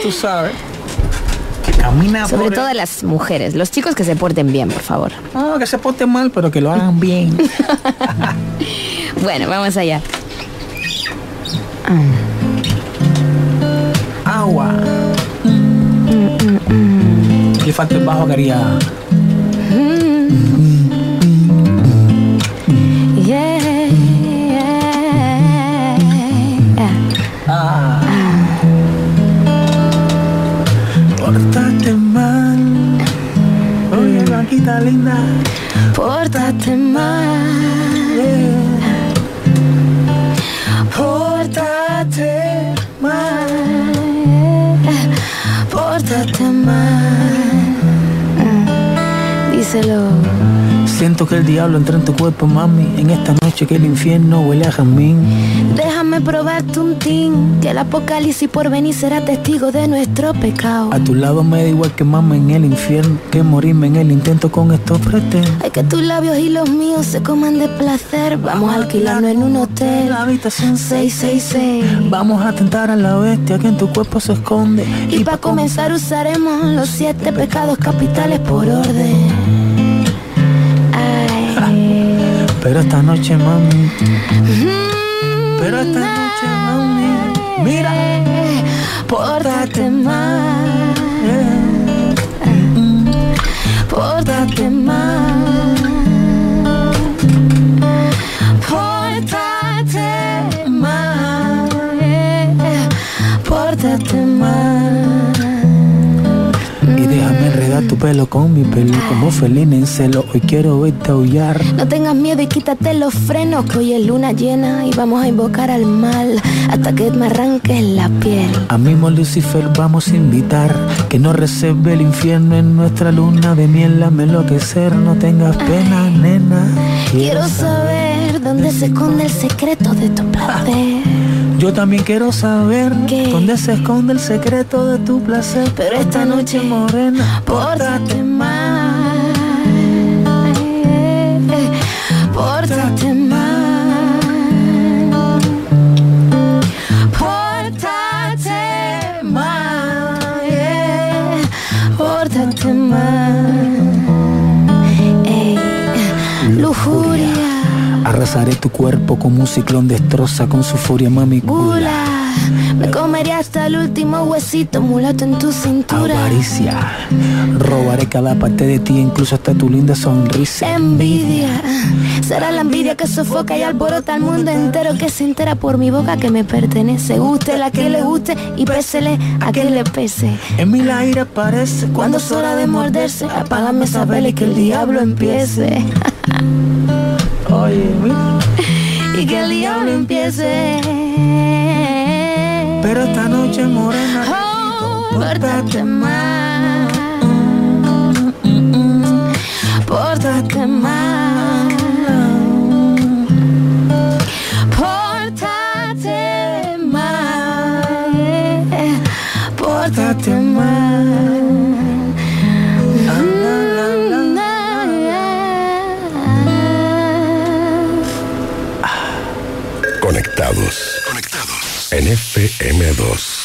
tú sabes. Que camina Sobre por todo las mujeres, los chicos que se porten bien, por favor. No, que se porten mal, pero que lo hagan bien. Bueno, vamos allá. Agua. Le falta el bajo que haría. Pórtate mal. Oye, Blanquita linda. Pórtate mal. Pórtate mal. Pórtate mal. Díselo. Siento que el diablo entra en tu cuerpo, mami. En esta noche que el infierno huele a jazmín. Déjame probarte un tin, que el apocalipsis por venir será testigo de nuestro pecado. A tu lado me da igual que mama en el infierno, que morirme en el intento con estos pretendo. Hay que tus labios y los míos se coman de placer. Vamos a alquilarnos en un hotel. La habitación 666. Vamos a tentar a la bestia que en tu cuerpo se esconde. Y para comenzar usaremos los 7 pecados capitales por orden. Pero esta noche, mami. Pero esta noche, mami. Mira. Pórtate mal. Pórtate mal. Pórtate mal. Pórtate mal. Y déjame enredar tu pelo con mi pelo, como felina en celo. Hoy quiero verte aullar. No tengas miedo y quítate los frenos, que hoy es luna llena y vamos a invocar al mal hasta que me arranques la piel. A mismo Lucifer vamos a invitar que nos reserve el infierno en nuestra luna de miel. Dame enloquecer, no tengas pena, nena. Quiero saber dónde se esconde el secreto de tu placer. Yo también quiero saber ¿qué? Dónde se esconde el secreto de tu placer. Pero esta noche, morena, pórtate mal. Pórtate mal. Pórtate mal. Pórtate mal. Ey, lujuria. Arrasaré tu cuerpo como un ciclón destroza con su furia, mami. Gula, me comeré hasta el último huesito mulato en tu cintura. Avaricia, robaré cada parte de ti, incluso hasta tu linda sonrisa. Envidia, será la envidia que sofoca y alborota al mundo entero, que se entera por mi boca que me pertenece. Gústele a que le guste y pésele a que le pese. En mi aire aparece Cuando es hora de morderse, apágame esa vela y que el diablo empiece. Oye, mira. Y que el diablo empiece. Pero esta noche, morena, pórtate mal. Pórtate mal. Pórtate mal. Pórtate mal. Conectados en FM2.